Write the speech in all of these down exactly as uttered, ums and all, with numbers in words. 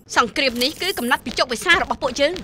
សង្គ្រាមនេះគឺកំណត់ពីជោគវាសនារបស់ពួកយើង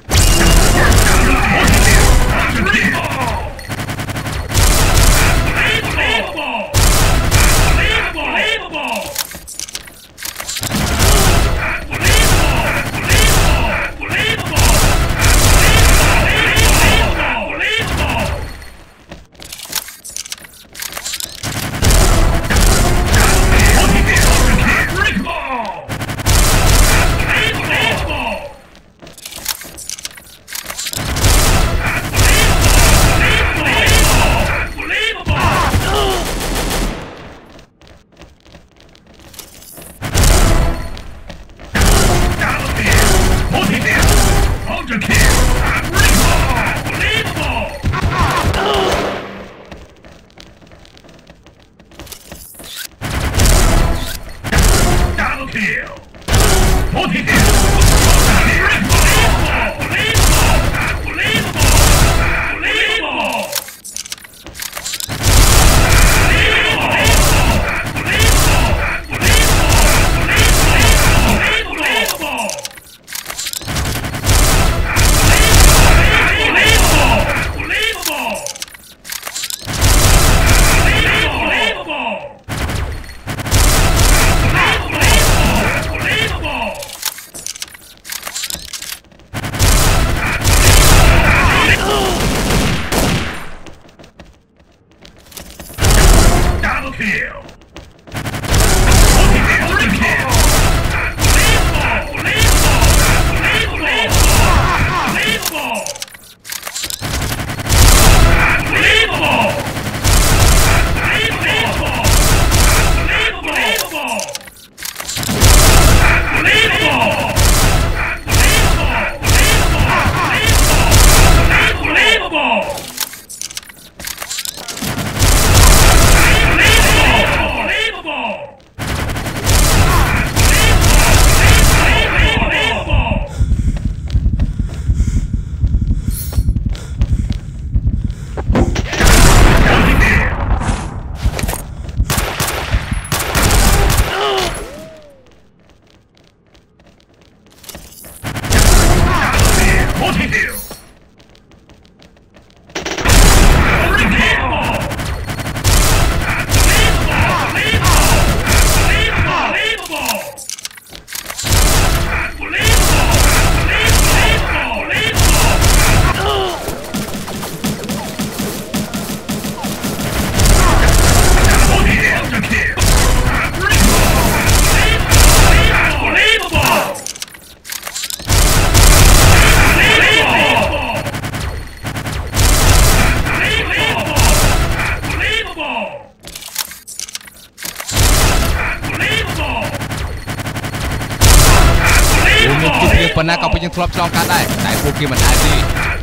ប៉ុន្តែក៏ពុំយើងធ្លាប់ឆ្លងកាត់ដែរតែពួកគេមិនដែរទេ